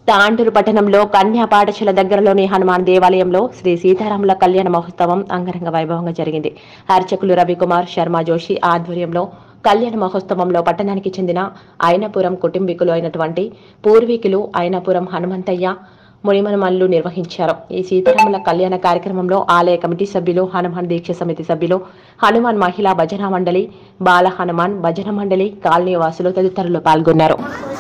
తాండూరు పట్టణంలో కన్యా పాఠశాల దగ్గరలోని హనుమాన్ దేవాలయంలో శ్రీ సీతారాముల కళ్యాణ మహోత్సవం అంగరంగ వైభవంగా జరిగింది. అర్చకులు రవికుమార్ శర్మ జోషి ఆధ్వర్యంలో కళ్యాణ మహోత్సవంలో పట్టణానికి చెందిన అయినపురం కుటుంబీకులు అయినటువంటి పూర్వీకులు అయినపురం హనుమంతయ్య మునిమనుమల్లు నిర్వహించారు. ఈ సీతారాముల కళ్యాణ కార్యక్రమంలో ఆలయ కమిటీ సభ్యులు, హనుమాన్ దీక్ష సమితి సభ్యులు, హనుమాన్ మహిళా భజన మండలి, బాల హనుమాన్ భజన మండలి, కాలనీ వాసులు తదితరులు పాల్గొన్నారు.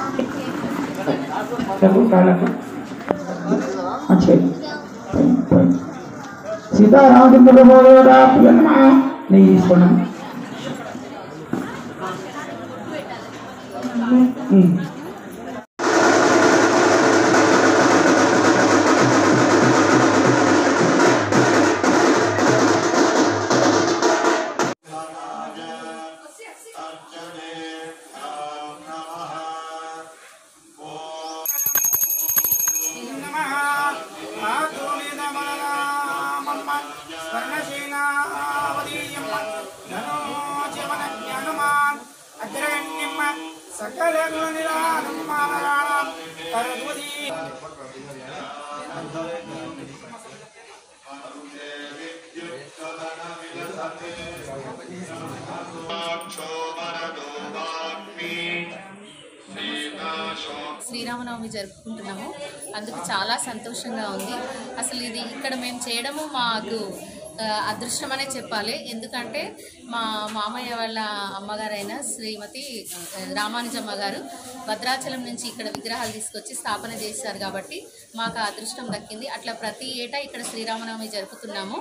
శ్రీరామనవమి జరుపుకుంటున్నాము. అందుకు చాలా సంతోషంగా ఉంది. అసలు ఇది ఇక్కడ మేము చేయడము మాకు అదృష్టం అనే చెప్పాలి. ఎందుకంటే మా మామయ్య వాళ్ళ అమ్మగారైన శ్రీమతి రామానుజమ్మ గారు భద్రాచలం నుంచి ఇక్కడ విగ్రహాలు తీసుకొచ్చి స్థాపన చేశారు కాబట్టి మాకు అదృష్టం దక్కింది. అట్లా ప్రతి ఏటా ఇక్కడ శ్రీరామనవమి జరుపుతున్నాము.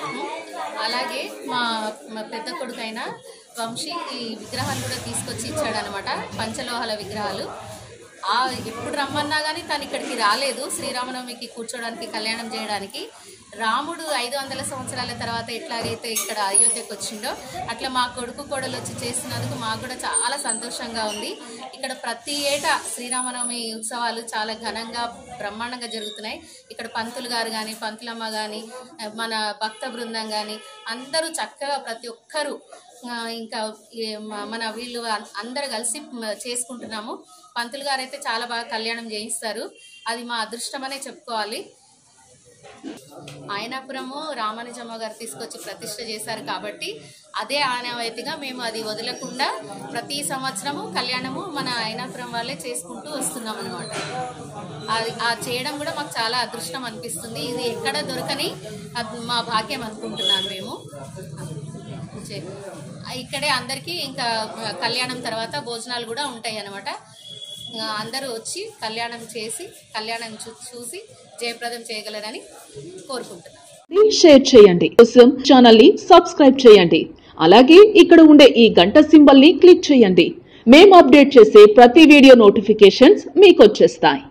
అలాగే మా పెద్ద కొడుకైన వంశీ ఈ విగ్రహాలు కూడా తీసుకొచ్చి ఇచ్చాడనమాట, పంచలోహాల విగ్రహాలు. ఎప్పుడు రమ్మన్నా కానీ తను ఇక్కడికి రాలేదు శ్రీరామనవమికి కూర్చోడానికి, కళ్యాణం చేయడానికి. రాముడు 500 సంవత్సరాల తర్వాత ఎట్లాగైతే ఇక్కడ అయోధ్యకు వచ్చిండో అట్లా మా కొడుకు కోడలు వచ్చి చేస్తున్నందుకు మాకు కూడా చాలా సంతోషంగా ఉంది. ఇక్కడ ప్రతి ఏటా శ్రీరామనవమి ఉత్సవాలు చాలా ఘనంగా బ్రహ్మాండంగా జరుగుతున్నాయి. ఇక్కడ పంతులు గారు కానీ, పంతులమ్మ కానీ, మన భక్త బృందం కానీ అందరూ చక్కగా ప్రతి ఒక్కరూ ఇంకా మన వీళ్ళు అందరు కలిసి చేసుకుంటున్నాము. పంతులు గారు అయితే చాలా బాగా కళ్యాణం చేయిస్తారు. అది మా అదృష్టం అనే చెప్పుకోవాలి. అయినపురము రామానుజమ్మ గారు తీసుకొచ్చి ప్రతిష్ఠ చేశారు కాబట్టి అదే ఆనవాయితీగా మేము అది వదలకుండా ప్రతి సంవత్సరము కళ్యాణము మన అయినపురం వాళ్ళే చేసుకుంటూ వస్తున్నాం అనమాట. అది చేయడం కూడా మాకు చాలా అదృష్టం అనిపిస్తుంది. ఇది ఎక్కడ దొరకని మా భాగ్యం అనుకుంటున్నాను మేము. ఇక్కడే అందరికీ ఇంకా కళ్యాణం తర్వాత భోజనాలు కూడా ఉంటాయి అన్నమాట. అందరూ వచ్చి కళ్యాణం చేసి కళ్యాణం చూసి జయప్రదం చేయగలరని కోరుకుంటున్నాను. షేర్ చేయండి, కోసం ఛానల్ ని సబ్స్క్రైబ్ చేయండి. అలాగే ఇక్కడ ఉండే ఈ గంట సింబల్ ని క్లిక్ చేయండి. మేము అప్డేట్ చేసే ప్రతి వీడియో నోటిఫికేషన్స్ మీకు వచ్చేస్తాయి.